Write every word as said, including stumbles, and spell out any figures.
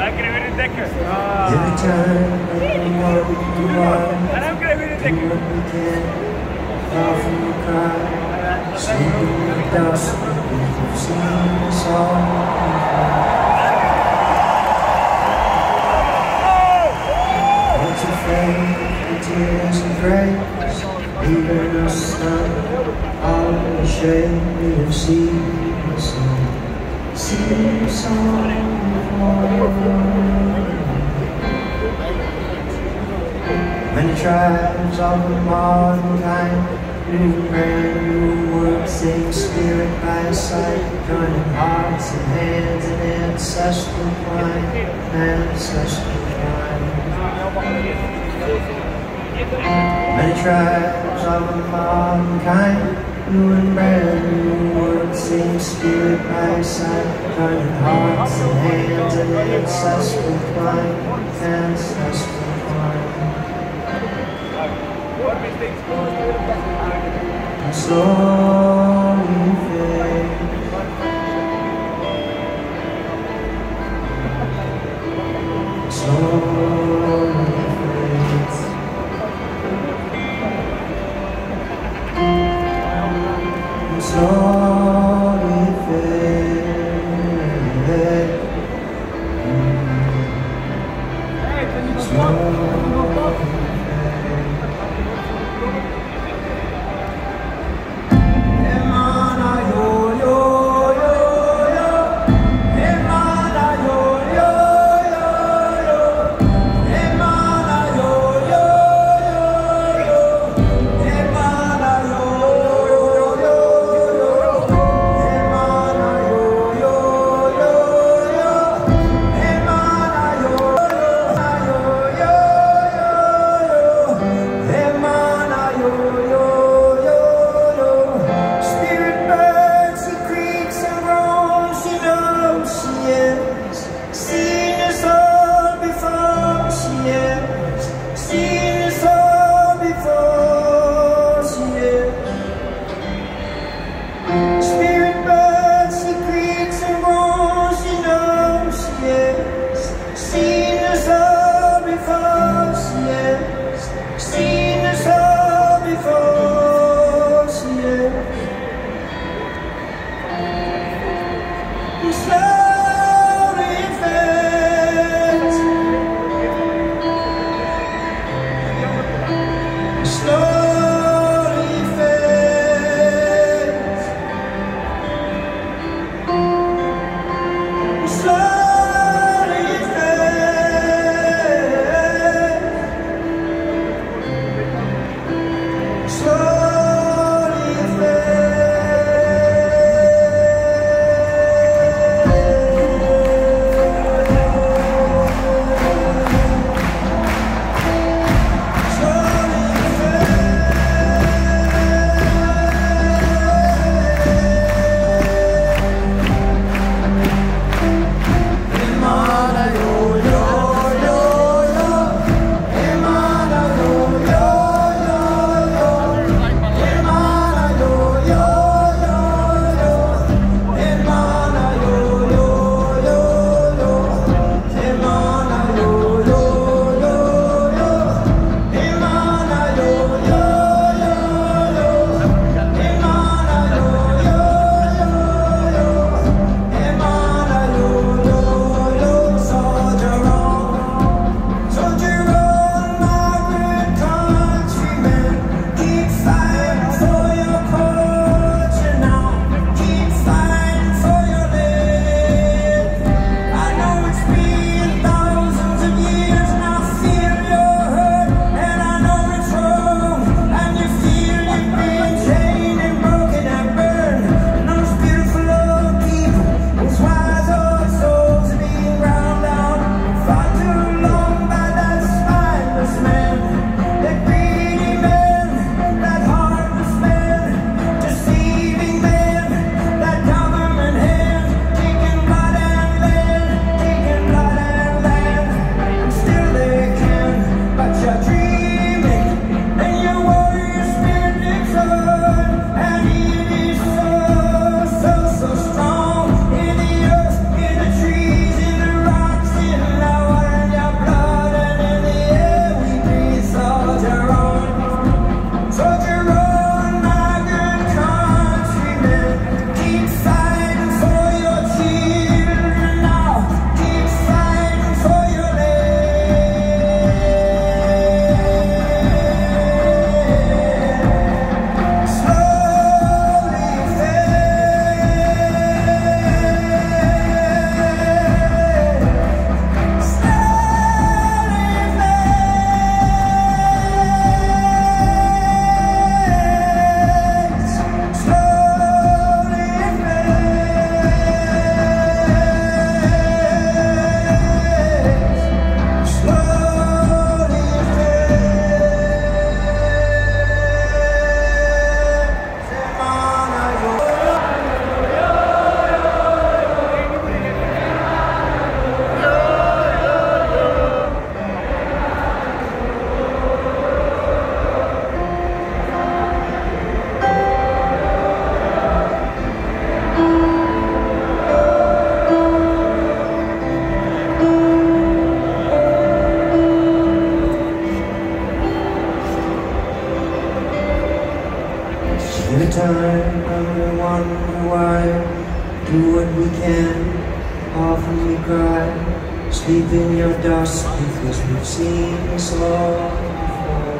Lekker weer in dekken. Every time you know you are, En dan krijg je weer in dekken. far from the crowd, sleeping in the dust, you've seen us all. Once afraid the tears and grace, leaving us stunned, all ashamed we have seen the sun, seen the sun before. Many tribes of the modern kind, new brand new world, same spirit by sight, joining hearts and hands in ancestral twine, ancestral twine. Many tribes of the modern kind, new and brand new world, same spirit by sight, joining hearts and hands in ancestral twine, ancestral twine. And slowly fade, slowly fades, and slowly fades, slowly. cry. Sleep in your dust because we've seen this all before.